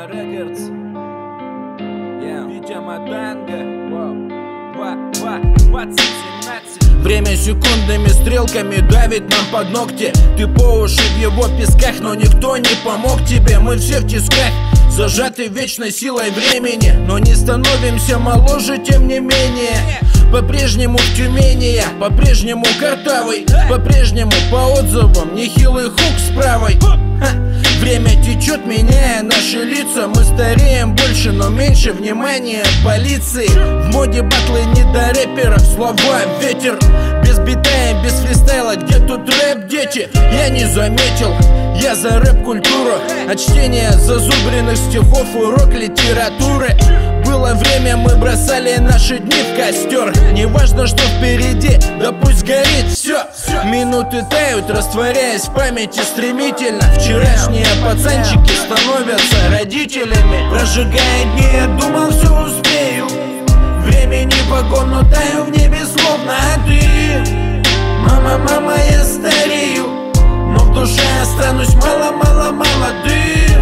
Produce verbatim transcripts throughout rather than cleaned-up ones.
Рекордс, Витя Матанга, двадцать семнадцать. Время секундными стрелками давит нам под ногти. Ты по уши в его песках, но никто не помог тебе. Мы все в тисках, зажаты вечной силой времени, но не становимся моложе, тем не менее. По-прежнему в Тюмени я, по-прежнему картавый, по-прежнему по отзывам нехилый хук с правой. Ха. Время течет, меняя наши лица. Мы стареем больше, но меньше внимания полиции. В моде батлы не до рэперов, слова ветер. Без бита и без фристайла, где тут рэп, дети? Я не заметил, я за рэп-культуру. От чтения зазубренных стихов урок литературы. Было время, мы бросали наши дни в костер. Неважно, что впереди, да пусть горит все. Минуты тают, растворяясь в памяти стремительно. Вчерашние пацанчики становятся родителями. Прожигая дни, я думал, все успею. Времени вагон, но таю в небе словно ты. Мама, мама, я старею, но в душе останусь мало-мало молодым.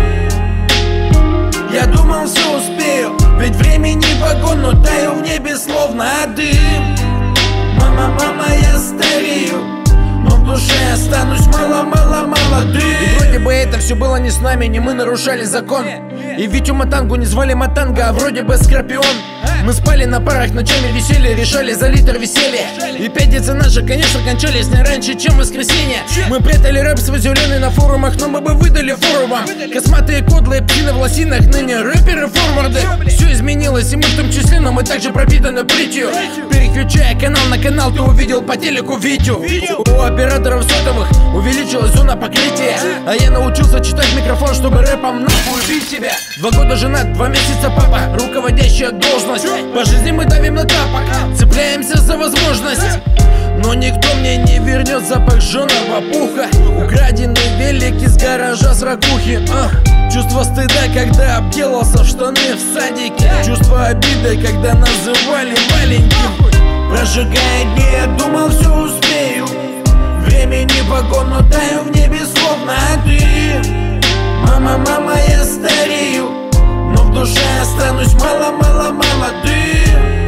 Я думал, все успею, ведь времени вагон, но таю в небе словно дым. Мама, мама, я старею, но в душе останусь мало-мало молодым. И вроде бы это все было не с нами, не мы нарушали закон. И Витю Матангу не звали Матанга, а вроде бы Скорпион. Мы спали на парах, ночами висели, решали за литр веселья. И пятницы наши, конечно, кончались не раньше, чем воскресенье. Мы прятали рэп свой зеленый на форумах, но мы бы выдали фору вам. Косматые кодлы, псины в лосинах, ныне рэперы форварды. Все изменилось, и мы в том числе, но мы также пропитаны притью. Переключая канал на канал, ты увидел по телеку Витю. У операторов сотовых увеличилась зона покрытия, а я научился читать микрофон, чтобы рэпом нахуй бить тебя. Два года женат, два месяца папа, руководящая должность. По жизни мы давим на тапок, цепляемся за возможность. Но никто мне не вернет запах жженого пуха. Украденный велик из гаража с ракухи. а. Чувство стыда, когда обделался в штаны в садике. Чувство обиды, когда называли маленьким. Прожигая дни, я думал, все успею. Времени вагон, но таю в небе словно ты. Мама, мама, я старею, но в душе останусь мало-мало молодым.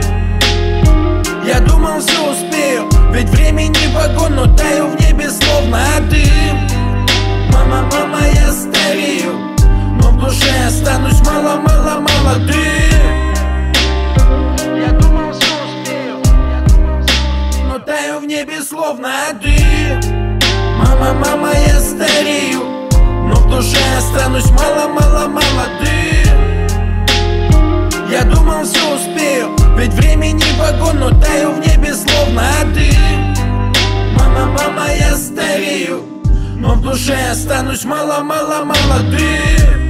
Я думал, все успею, ведь времени вагон, но таю в небе словно дым. Мама, мама, я старею, но в душе останусь мало-мало молодым. Я думал, все успею, но таю в небе словно дым. Мама, мама, я старею, но в душе останусь мало-мало молодым. Я думал, все успею, ведь времени вагон, но таю в небе словно дым. Мама, мама, я старею, но в душе останусь мало-мало молодым.